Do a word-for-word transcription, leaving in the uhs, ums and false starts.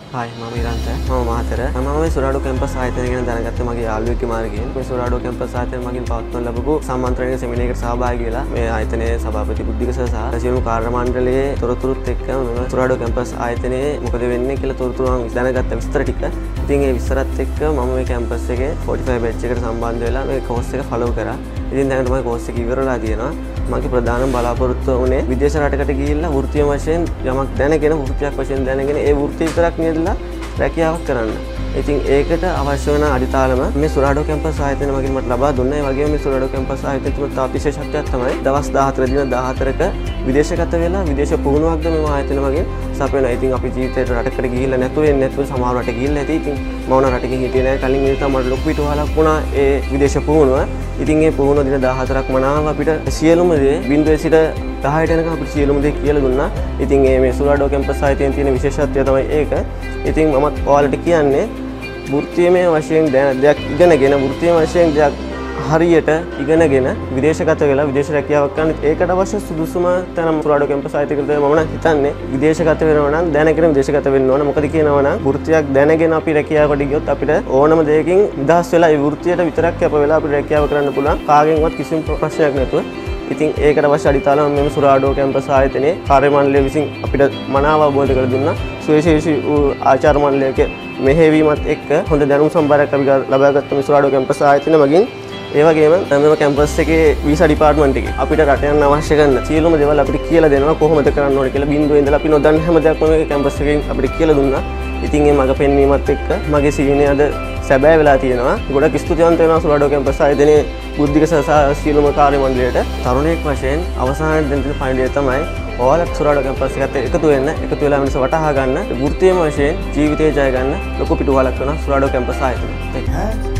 Hi, මම ඉරන්ත මම මහතර මම මේ සුරාඩෝ කැම්පස් ආයතනය ගැන දැනගත්තේ මගේ යාළුවෙක්ගේ මාර්ගයෙන් මේ සුරාඩෝ කැම්පස් ආයතනය මගින් පවත්වන ලැබපු සම්මන්ත්‍රණයක සෙමිනාර් එකකට සහභාගී වෙලා මේ ආයතනයේ සභාපති බුද්ධික සර් සහ සියලු කාර්ය මණ්ඩලයේ තොරතුරුත් එක්ක මම සුරාඩෝ කැම්පස් ආයතනයේ මොකද වෙන්නේ කියලා තොරතුරු මම දැනගත්ත විස්තර ටික. ඉතින් ඒ විස්තරත් එක්ක මම මේ කැම්පස් එකේ forty-five batch එකට සම්බන්ධ වෙලා මේ කෝස් එක ෆලෝ කරා. ඉතින් දැනට මම කෝස් එක ඉවරලා තියෙනවා. මගේ ප්‍රධානම බලාපොරොත්තුව උනේ විදේශ රටකට ගිහිල්ලා වෘත්තීය වශයෙන් යමක් දැනගෙන වෘත්තියක් වශයෙන් දැනගෙන ඒ වෘත්තිය විතරක් නෙදලා රැකියාවක් කරන්න. ඉතින් ඒකට අවශ්‍ය වෙන අඩිතාලම මේ සුරාඩෝ කැම්පස් ආයතනය මගින් මට ලබා දුන්නා. ඒ වගේම මේ සුරාඩෝ කැම්පස් ආයතනයේ තිබෙන තවත් විශේෂත්වයක් තමයි දවස් දාහතර දින දාහතරක විදේශගත වෙලා විදේශ පුහුණුවක්ද මේ ආයතනය මගින් සපයනවා. ඉතින් අපි ජීවිතේට රටකට ගිහිල්ලා නැතුව එන්නේ නැතුව සමහර රට ගිහිල්ලා ඇති. ඉතින් මම උන රටකින් හිටියේ නැහැ. කලින් ඒ තමයි ලොකු පිටුවහලක් වුණා ඒ විදේශ පුහුණුව. ඉතින් ඒ පුහුණුව දින දාහතරක් මනාව අපිට සියලුම දේ බිඳුවේ සිට දහයට යනකම් අපිට සියලුම දේ කියලා දුන්නා. ඉතින් මේ සුරාඩෝ කැම්පස් ආයතනයේ තියෙන විශේෂත්වය තමයි ඒක. ඉතින් මමත් ඔයාලට කියන්නේ වෘත්තීයමය වශයෙන් දෙයක් ඉගෙනගෙන වෘත්තීය වශයෙන් දෙයක් හරියට ඉගෙනගෙන විදේශගත වෙලා විදේශ රැකියාවක් කරන්න ඒකට අවශ්‍ය සුදුසුම තැන සුරාඩෝ කැම්පස් ආයතනයකට තමයි මම නම් හිතන්නේ. විදේශගත වෙනවා නම් දැනගෙන විදේශගත වෙන්න ඕන. මොකද කියනවා නම් වෘත්තියක් දැනගෙන අපි රැකියාවකට ගියොත් අපිට ඕනම දෙයකින් නිදහස් වෙලා ඒ වෘත්තියට විතරක් කැප වෙලා අපිට රැකියාව කරන්න පුළුවන්. කාගෙන්වත් කිසිම ප්‍රශ්නයක් නැතුව. ඉතින් ඒකට අවශ්‍ය අඩිතාලම මෙම සුරාඩෝ කැම්පස් ආයතනයේ කාර්ය මණ්ඩලය විසින් අපිට මනාව අවබෝධ කර දුන්නා. සුවිශේෂී ආචාර්ය මණ්ඩලයක මෙහෙයවීමත් එක්ක හොඳ දැනුම් සම්භාරයක් අපි ලබාගත්ත මේ සුරාඩෝ කැම්පස් ආයතනය මගින් ඒ වගේම මෙම කැම්පස් එකේ වීසා ඩිපාර්ට්මන්ට් එකේ අපිට රට යන්න අවශ්‍ය කරන සියලුම දේවල් අපිට කියලා දෙනවා කොහොමද කරන්න ඕනේ කියලා බිඳුවේ ඉඳලා අපි නොදන්න හැම දෙයක්ම මේ කැම්පස් එකෙන් අපිට කියලා දුන්නා. ඉතින් මේ මඟ පෙන්වීමත් එක්ක මගේ සීනිය අද සැබෑ වෙලා තියෙනවා. ගොඩක් ස්තුතිවන්ත වෙනවා සුරාඩෝ කැම්පස් ආයතනයේ බුද්ධික සහ සියලුම කාර්ය මණ්ඩලයට. තරුණයෙක් වශයෙන් අවසානයේ දෙන්න තියෙන පණිවිඩය තමයි ඔයාලත් සුරාඩෝ කැම්පස් එකට එකතු වෙන්න, එකතු වෙලා වෙනස වටහා ගන්න, වෘත්තීය වශයෙන් ජීවිතේ ජය ගන්න ලොකු පිටුවහලක් කරන සුරාඩෝ කැම්පස් ආයතනය.